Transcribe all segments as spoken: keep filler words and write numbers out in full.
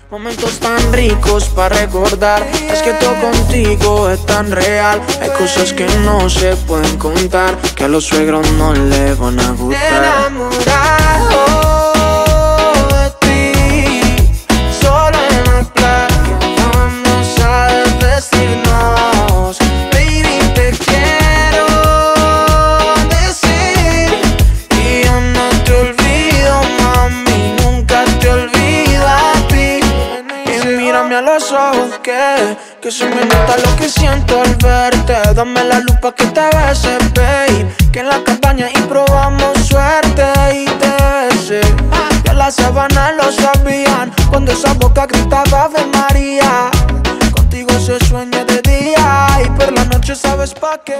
Momentos tan ricos para recordar. Es que todo contigo es tan real. Hay cosas que no se pueden contar, que a los suegros no le van a gustar. Enamorado de ti, solo en la playa vamos a desvestirnos. Baby, te quiero decir, y yo no te olvido, mami, nunca te olvido a ti. Y mírame a los ojos que, que se me nota lo que siento al verte. Dame la luz pa' que te bese, babe, que en la cabaña y probamos suerte y te besé. Que las sábanas lo sabían cuando esa boca gritaba Ave María. Contigo se sueña de día y por la noche sabes pa' qué.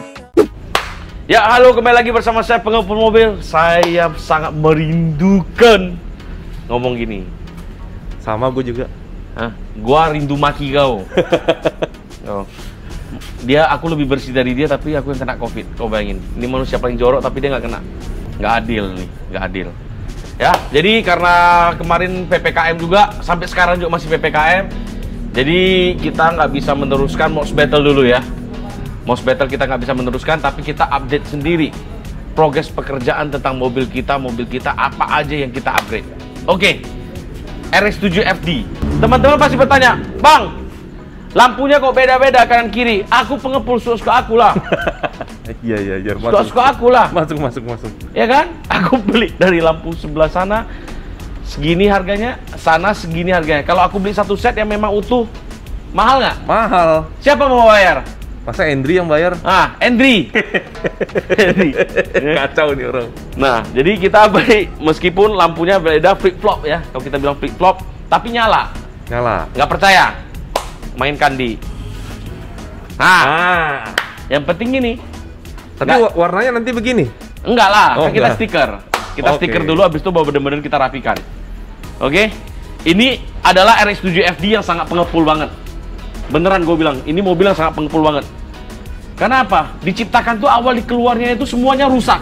Ya, halo, kembali lagi bersama saya pengepul mobil. Saya sangat merindukan ngomong gini. Sama gue juga. Hah? Gua rindu maki kau. Oh. Dia, aku lebih bersih dari dia, tapi aku yang kena covid. Kau bayangin, ini manusia paling jorok tapi dia nggak kena. Nggak adil nih, nggak adil. Ya, jadi karena kemarin P P K M juga, sampai sekarang juga masih P P K M. Jadi kita nggak bisa meneruskan Most Battle dulu ya. Most Battle kita nggak bisa meneruskan, tapi kita update sendiri progres pekerjaan tentang mobil kita, mobil kita apa aja yang kita upgrade. Oke, R X tujuh F D. Teman-teman pasti bertanya, Bang, lampunya kok beda-beda kanan kiri? Aku pengepul, suka-suka aku lah. Iya iya iya. Suka-suka aku lah. Masuk masuk masuk. Ya kan? Aku beli dari lampu sebelah sana segini harganya, sana segini harganya. Kalau aku beli satu set yang memang utuh, mahal nggak? Mahal. Siapa mau bayar? Masa Endri yang bayar? Ah, Endri. Endri. Kacau nih orang. Nah, jadi kita beli meskipun lampunya beda flip flop ya. Kalau kita bilang flip flop, tapi nyala. Nyala. Nggak percaya? Mainkan di. Nah, Ah. yang penting ini. Tapi Nggak. wa- warnanya nanti begini. Enggak lah, Oh, kan kita enggak. stiker. Kita Oke. stiker dulu, habis itu baru bener-bener kita rapikan. Oke? Ini adalah R X tujuh F D yang sangat pengepul banget. Beneran gue bilang, ini mobil yang sangat pengepul banget. Karena apa? Diciptakan tuh awal di keluarnya itu semuanya rusak.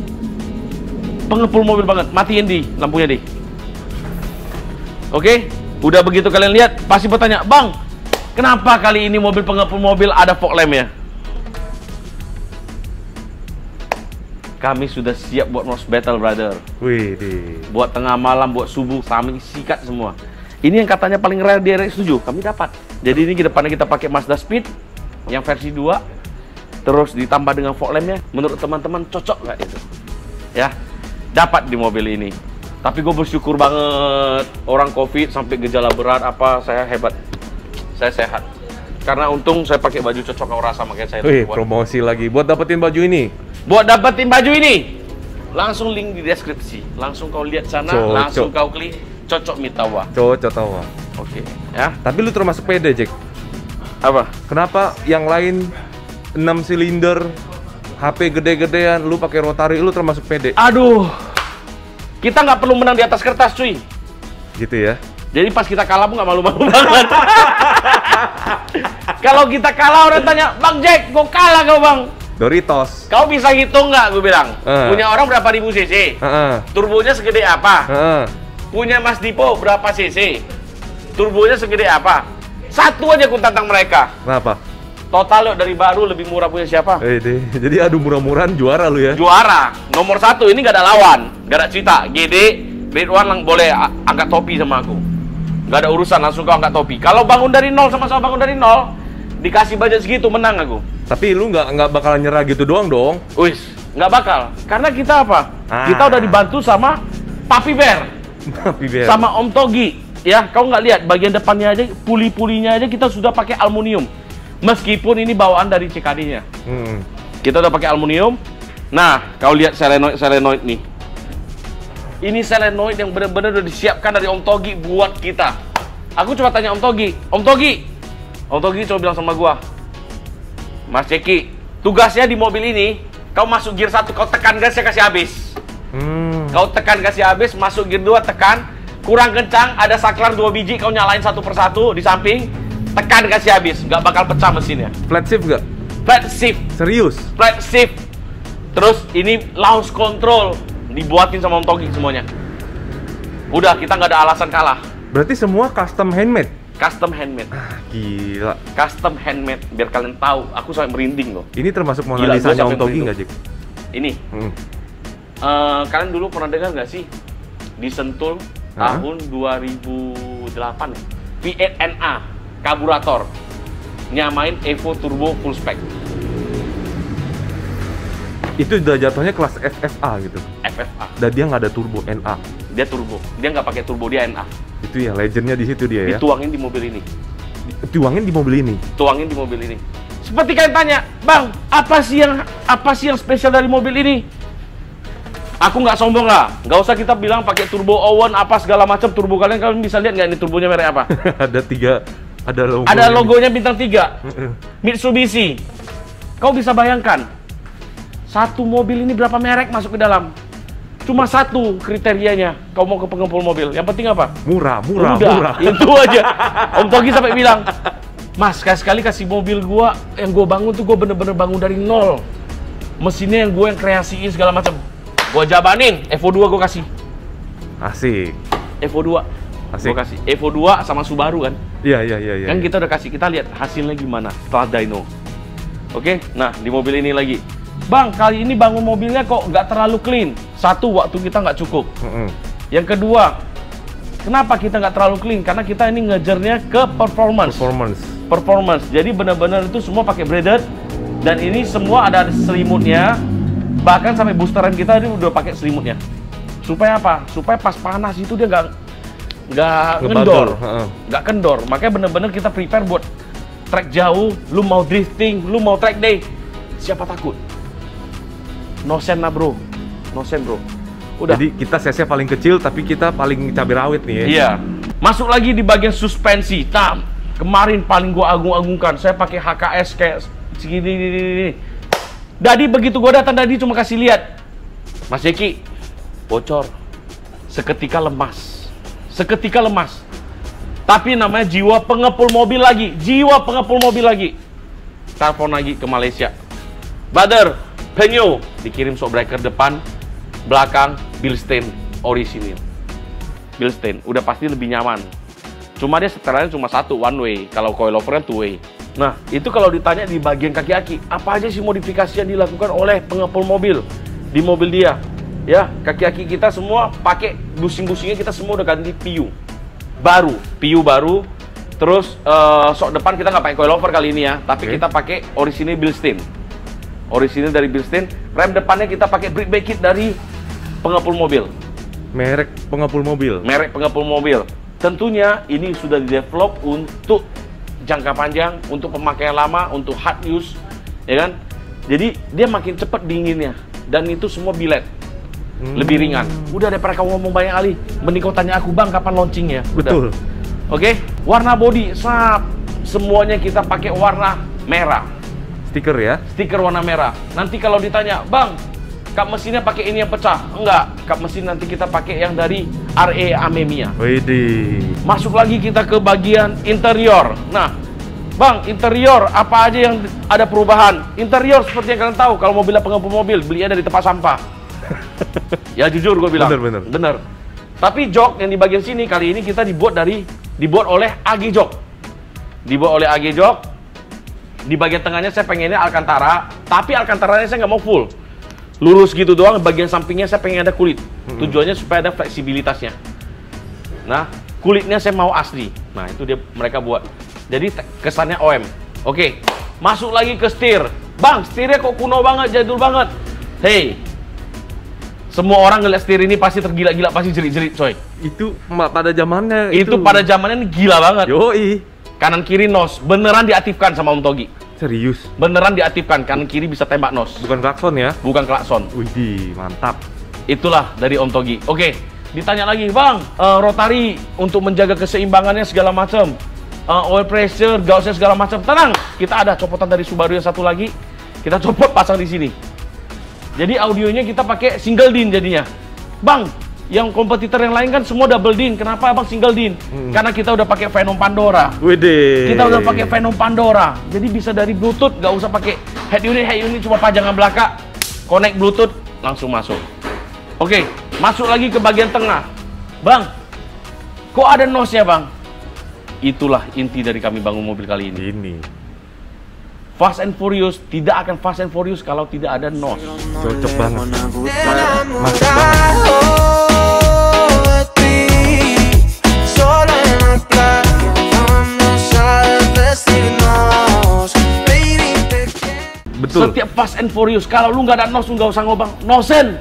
Pengepul mobil banget. Matiin di lampunya di. Oke? Udah begitu kalian lihat, pasti bertanya, Bang, kenapa kali ini mobil pengepul mobil ada fog lamp ya? Kami sudah siap buat Most Battle, brother. Wih, di. Buat tengah malam, buat subuh, kami sikat semua. Ini yang katanya paling rare di R X tujuh, kami dapat. Jadi ini ke depannya kita pakai Mazda Speed yang versi dua, terus ditambah dengan fog lampnya. Menurut teman-teman cocok nggak itu? Ya, dapat di mobil ini. Tapi gue bersyukur banget, orang COVID sampai gejala berat apa, saya hebat, saya sehat. Karena untung saya pakai baju cocok kau rasa, makanya saya Wih, buat. promosi lagi. Buat dapetin baju ini. Buat dapetin baju ini, langsung link di deskripsi. Langsung kau lihat sana, Cocok. langsung kau klik cocok Mitawa. Cocok tawa. Oke, ya. Tapi lu termasuk pede, Jack. Apa? Kenapa yang lain enam silinder, H P gede-gedean, lu pakai rotary, lu termasuk pede? Aduh, kita nggak perlu menang di atas kertas, cuy. Gitu ya. Jadi pas kita kalah pun nggak malu-malu banget. Kalau kita kalah orang tanya, Bang Jack, kok kalah kau bang? Doritos. Kau bisa hitung nggak? Gue bilang. Eh. Punya orang berapa ribu cc? Heeh. Turbonya segede apa? Heeh. Punya Mas Dipo berapa cc? Turbonya segede apa? Satu aja ku tantang mereka. Kenapa? Total yuk, dari baru lebih murah punya siapa? Eh deh, jadi adu murah-murahan juara lu ya. Juara nomor satu, ini gak ada lawan, gak ada cerita. G D, Grade One lang boleh a- angkat topi sama aku. Gak ada urusan, langsung kau angkat topi. Kalau bangun dari nol, sama-sama bangun dari nol, dikasih budget segitu, menang aku. Tapi lu nggak nggak bakalan nyerah gitu doang dong. Wis, nggak bakal. Karena kita apa? Ah. Kita udah dibantu sama Papi Bear, Tapi biar. sama Om Togi. Ya, kau nggak lihat bagian depannya aja, puli-pulinya aja kita sudah pakai aluminium. Meskipun ini bawaan dari C K D-nya. Hmm. Kita udah pakai aluminium. Nah, kau lihat selenoid selenoid nih. Ini selenoid yang benar-benar udah disiapkan dari Om Togi buat kita. Aku coba tanya Om Togi, Om Togi, Om Togi coba bilang sama gua, Mas Ceki, tugasnya di mobil ini, kau masuk gear satu, kau tekan gasnya kasih habis. Hmm. Kau tekan kasih habis, masuk gear dua, tekan, kurang kencang, ada saklar dua biji, kau nyalain satu persatu di samping, tekan kasih habis, nggak bakal pecah mesinnya. Flat shift nggak? Flat shift. Serius? Flat shift. Terus ini launch control dibuatin sama Om Togi semuanya. Udah, kita nggak ada alasan kalah. Berarti semua custom handmade? Custom handmade. Ah, gila. Custom handmade, biar kalian tahu. Aku sampai merinding loh. Ini termasuk Mona Gila, Lisa-nya gua Om sampai Togi merinding. nggak, Jik? Ini. Hmm. Uh, kalian dulu pernah dengar nggak sih di Sentul Hah? tahun dua ribu delapan ya? V delapan N A karburator nyamain Evo Turbo full spec. Itu udah jatuhnya kelas F F A gitu. F F A. Dan dia nggak ada turbo N A. Dia turbo. Dia nggak pakai turbo, dia N A. Itu ya legendnya di situ dia ya. Dituangin di mobil ini. Dituangin di mobil ini. Tuangin di mobil ini. Seperti kalian tanya, "Bang, apa sih yang apa sih yang spesial dari mobil ini?" Aku nggak sombong lah. Nggak usah kita bilang pakai turbo Owen apa segala macam turbo, kalian kalian bisa lihat nggak ini turbonya merek apa? Ada tiga, ada logo. Ada logonya bintang tiga. Mitsubishi. Kau bisa bayangkan, satu mobil ini berapa merek masuk ke dalam? Cuma satu kriterianya, kau mau ke pengepul mobil. Yang penting apa? Murah, murah, Udah, murah. itu aja. Om Togi sampai bilang, "Mas, sekali-sekali kasih mobil gua, yang gua bangun tuh gua bener-bener bangun dari nol. Mesinnya yang gua yang kreasiin segala macam. Gua jabanin, Evo dua gua kasih. Asik. Evo dua. Asik. Gua kasih Evo dua sama Subaru kan. Iya, iya, iya, iya. Kan kita udah kasih, kita lihat hasilnya gimana setelah dyno. Oke, nah di mobil ini lagi. Bang, kali ini bangun mobilnya kok nggak terlalu clean. Satu, waktu kita nggak cukup. Mm-mm. Yang kedua, kenapa kita nggak terlalu clean? Karena kita ini ngejarnya ke performance. Performance. Performance. Jadi benar-benar itu semua pakai braided. Dan ini semua ada selimutnya. Bahkan sampai boosteran kita ini udah pakai selimutnya. Supaya apa? Supaya pas panas itu dia nggak nggak kendor, Heeh. nggak kendor. Makanya bener-bener kita prepare buat trek jauh. Lu mau drifting, lu mau track day, siapa takut? No sen lah bro, no sen bro. Udah. Jadi kita cc paling kecil tapi kita paling cabai rawit nih ya. Iya. Masuk lagi di bagian suspensi. Nah, kemarin paling gua agung-agungkan, saya pakai H K S kayak segini. Jadi begitu gua datang tadi cuma kasih lihat, Mas Jeki, bocor. Seketika lemas. Seketika lemas. Tapi namanya jiwa pengepul mobil lagi. Jiwa pengepul mobil lagi. Telepon lagi ke Malaysia. Brother, penyo. Dikirim shock breaker depan, belakang, Bilstein orisinil. Bilstein. Udah pasti lebih nyaman. Cuma dia setelannya cuma satu, one way. Kalau coilovernya two way. Nah, itu kalau ditanya di bagian kaki-kaki, apa aja sih modifikasi yang dilakukan oleh pengepul mobil di mobil dia? Ya, kaki-kaki kita semua pakai busing-busingnya, kita semua udah ganti P U baru, P U baru. Terus uh, sok depan kita nggak pakai coilover kali ini ya, tapi Okay. kita pakai orisinil Bilstein. Orisinil dari Bilstein. Rem depannya kita pakai brake brake kit dari pengepul mobil. Merek pengepul mobil. Merek pengepul mobil. Tentunya ini sudah di-develop untuk jangka panjang, untuk pemakaian lama, untuk hard use, ya kan? Jadi dia makin cepat dinginnya, dan itu semua billet, Hmm. lebih ringan. Udah daripada kamu ngomong banyak kali, mending kau tanya aku, Bang, kapan launchingnya? Udah. Betul. Oke, warna body, sap, semuanya kita pakai warna merah, Stiker ya. stiker warna merah. Nanti kalau ditanya, Bang, kap mesinnya pakai ini yang pecah? Enggak, kap mesin nanti kita pakai yang dari R E Amemiya. Widih. Masuk lagi kita ke bagian interior. Nah, Bang, interior apa aja yang ada perubahan? Interior seperti yang kalian tahu, kalau mobilnya pengepul mobil, belinya dari tempat sampah. Ya jujur gue bilang. Bener, bener. Bener. Tapi jok yang di bagian sini kali ini kita dibuat dari dibuat oleh A G Jok. Dibuat oleh A G Jok. Di bagian tengahnya saya pengennya Alcantara, tapi Alcantaranya saya nggak mau full. Lurus gitu doang, bagian sampingnya saya pengen ada kulit. Tujuannya supaya ada fleksibilitasnya. Nah, kulitnya saya mau asli. Nah, itu dia mereka buat. Jadi kesannya O M. Oke, masuk lagi ke setir. Bang, setirnya kok kuno banget, jadul banget. Hey, semua orang ngeliat setir ini pasti tergila-gila, pasti jerit-jerit, coy. Itu ma- pada zamannya Itu, pada zamannya ini gila banget. Yoi. Kanan kiri nos, beneran diaktifkan sama Om Togi. Serius. Beneran diaktifkan, kanan kiri bisa tembak nos. Bukan klakson ya. Bukan klakson. Widih, mantap. Itulah dari Om Togi. Oke, ditanya lagi, Bang, uh, rotari untuk menjaga keseimbangannya segala macam. Uh, oil pressure, gauge segala macam. Tenang, kita ada copotan dari Subaru yang satu lagi. Kita copot pasang di sini. Jadi audionya kita pakai single din jadinya. Bang, yang kompetitor yang lain kan semua double din. Kenapa Abang single din? Hmm. Karena kita udah pakai Venom Pandora. Widih. Kita udah pakai Venom Pandora. Jadi bisa dari Bluetooth, nggak usah pakai head unit, head unit cuma pajangan belakang. Connect Bluetooth, langsung masuk. Oke, masuk lagi ke bagian tengah. Bang, Kok ada nosnya bang? Itulah inti dari kami bangun mobil kali ini. Ini. Fast and Furious tidak akan Fast and Furious kalau tidak ada nos. Cocok banget. Masuk Betul. Setiap Fast and Furious, kalau lu nggak ada nos, lu nggak usah ngobang. Nosen.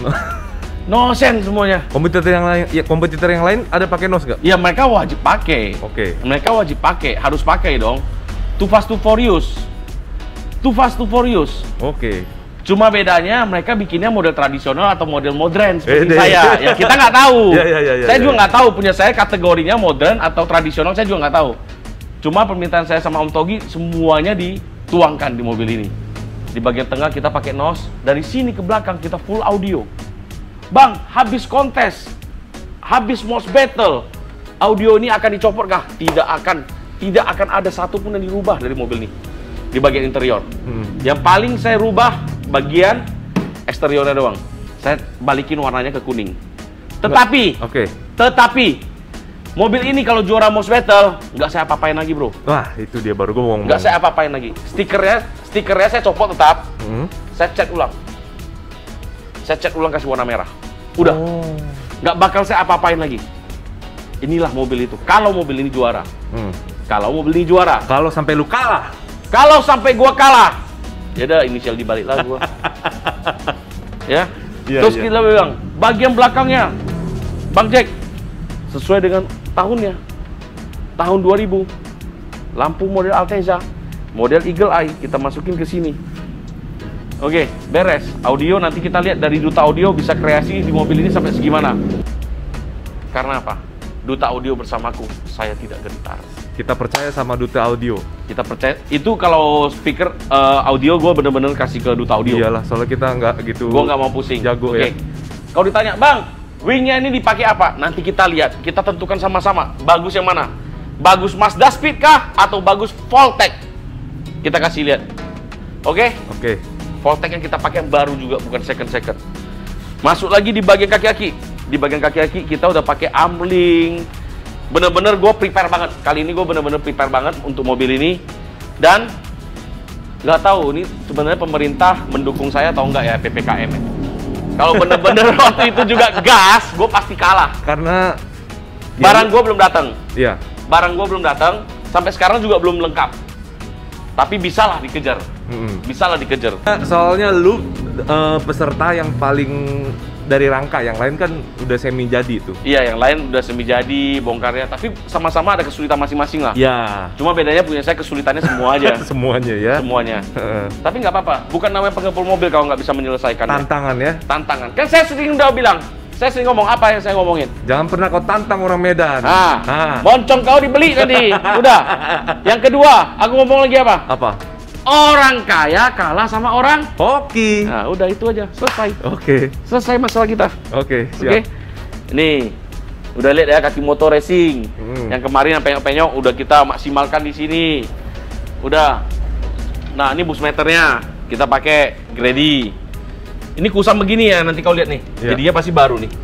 Nosen semuanya. Kompetitor yang lain, ya kompetitor yang lain ada pakai nos nggak? Ya mereka wajib pakai. Oke. Mereka wajib pakai, harus pakai dong. Too Fast Too Furious. Too Fast Too Furious. Oke. Cuma bedanya mereka bikinnya model tradisional atau model modern seperti Bede. saya. Ya kita nggak tahu. Ya, ya, ya, ya, saya ya, juga ya. nggak tahu, punya saya kategorinya modern atau tradisional, saya juga nggak tahu. Cuma permintaan saya sama Om Togi semuanya dituangkan di mobil ini. Di bagian tengah kita pakai nos, dari sini ke belakang kita full audio. Bang, habis kontes, habis most battle, audio ini akan dicopot kah? Tidak akan, tidak akan ada satupun yang dirubah dari mobil ini di bagian interior. Hmm. Yang paling saya rubah bagian eksteriornya doang. Saya balikin warnanya ke kuning. Tetapi, Oke. tetapi mobil ini kalau juara most battle nggak saya apa-apain lagi bro. Wah, itu dia baru gue mau ngomong. Nggak saya apa-apain lagi. Stikernya, stikernya saya copot tetap. Hmm. Saya cat ulang. Saya cat ulang kasih warna merah. Udah. Oh. Nggak bakal saya apa-apain lagi. Inilah mobil itu. Kalau mobil ini juara. Hmm. Kalau mobil ini juara. Kalau sampai lu kalah, Kalau sampai gua kalah, ya udah inisial dibalik lah gua. Ya. Iya, Terus iya. kita bilang, bagian belakangnya, Bang Jack, sesuai dengan tahunnya. Tahun dua ribu. Lampu model Alteza, model Eagle Eye kita masukin ke sini. Oke, beres. Audio nanti kita lihat dari Duta Audio bisa kreasi di mobil ini sampai segimana. Karena apa? Duta Audio bersamaku, saya tidak gentar. kita percaya sama Duta Audio. Kita percaya. Itu kalau speaker uh, audio gue bener-bener kasih ke Duta Audio. Iyalah, soalnya kita nggak gitu. Gue nggak mau pusing. Jago Oke. ya. Kalau ditanya, Bang, wingnya ini dipakai apa? Nanti kita lihat, kita tentukan sama-sama. Bagus yang mana? Bagus Mazda Speed kah? Atau bagus Voltec? Kita kasih lihat. Oke? Oke. Voltec yang kita pakai yang baru juga, bukan second-second. Masuk lagi di bagian kaki-kaki. Di bagian kaki-kaki kita udah pakai armling. Bener-bener gue prepare banget. Kali ini gue bener-bener prepare banget untuk mobil ini. Dan nggak tahu ini sebenarnya pemerintah mendukung saya atau enggak ya P P K M. Kalau bener-bener waktu itu juga gas, gue pasti kalah. Karena Barang gue belum datang. Iya. Barang gue belum datang. Sampai sekarang juga belum lengkap. Tapi bisalah dikejar. Mm-mm. Bisalah dikejar. Soalnya lu eh, peserta yang paling dari rangka, yang lain kan udah semi jadi tuh. Iya, yang lain udah semi jadi, bongkarnya. Tapi sama-sama ada kesulitan masing-masing lah. Ya. Cuma bedanya punya saya kesulitannya semua aja. Semuanya ya. Semuanya. Heeh. Tapi nggak apa-apa. Bukan namanya pengepul mobil kalau nggak bisa menyelesaikan. Tantangan ya. Tantangan. Kan saya sering udah bilang. Saya sering ngomong apa yang saya ngomongin. Jangan pernah kau tantang orang Medan. Nah, Ah. moncong kau dibeli tadi. Udah. Yang kedua, aku ngomong lagi apa? Apa? Orang kaya kalah sama orang. Hoki. Nah, udah itu aja. Selesai. Oke. Selesai masalah kita. Oke, Oke. siap. Nih. Udah lihat ya kaki motor racing. Hmm. Yang kemarin yang penyok-penyok udah kita maksimalkan di sini. Udah. Nah, ini bus meternya kita pakai Grady. Ini kusam begini ya, nanti kau lihat nih. Iya. Jadinya pasti baru nih.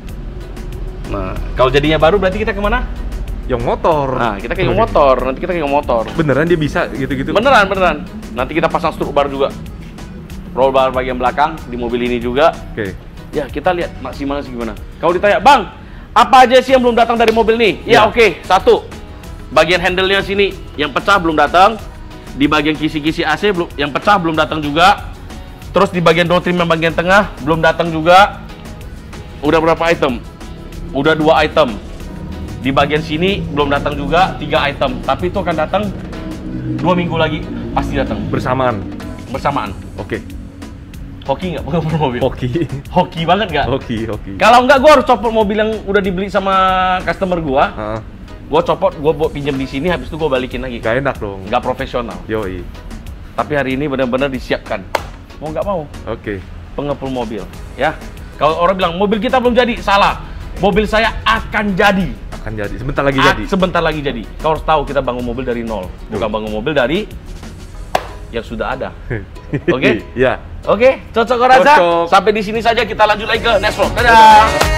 Nah, kalau jadinya baru berarti kita kemana? Yang motor. Nah, kita ke yang motor. Nanti kita ke yang motor. Beneran dia bisa gitu-gitu? Beneran, beneran. Nanti kita pasang struk baru juga. Roll bar bagian belakang di mobil ini juga. Oke. Ya, kita lihat maksimalnya segimana. Kalau ditanya, Bang, apa aja sih yang belum datang dari mobil nih? Ya, Ya. oke. Satu, bagian handle-nya sini yang pecah belum datang. Di bagian kisi-kisi A C belum, yang pecah belum datang juga. Terus di bagian door trim yang bagian tengah belum datang juga. Udah berapa item? Udah dua item. Di bagian sini belum datang juga, tiga item. Tapi itu akan datang dua minggu lagi, pasti datang Bersamaan. bersamaan. Oke. Hoki nggak pengemudi mobil? Hoki. Hoki banget nggak? Hoki, hoki. Kalau nggak, gue harus copot mobil yang udah dibeli sama customer gue. Heeh. Gue copot, gue buat pinjam di sini, habis itu gue balikin lagi. Gak enak dong. Nggak profesional. Yoi. Tapi hari ini benar-benar disiapkan. Mau nggak mau, Oke. pengepul mobil. Ya. Kalau orang bilang mobil kita belum jadi, salah. Mobil saya akan jadi. Akan jadi. Sebentar lagi Ah, jadi. Sebentar lagi jadi. Kau harus tahu kita bangun mobil dari nol, bukan bangun mobil dari yang sudah ada. Oke? Ya. Oke, cocok kau rasa? Cocok. Sampai di sini saja, kita lanjut lagi ke next vlog. Dadah.